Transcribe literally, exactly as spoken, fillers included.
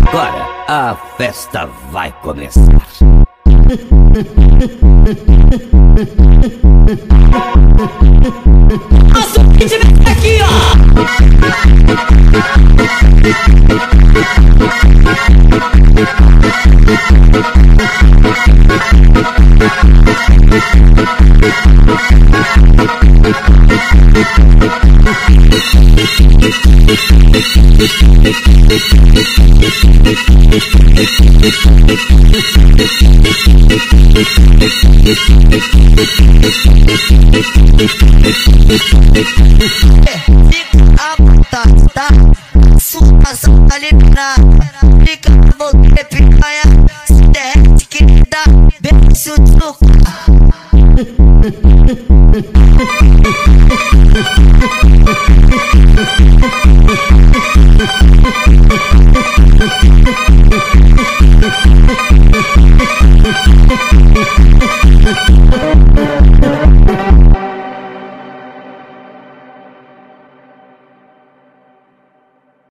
Agora a festa vai começar. Nossa, o que tiver aqui, ó! Fica à vontade, tá? Sua ação tá liberada. Fica à vontade.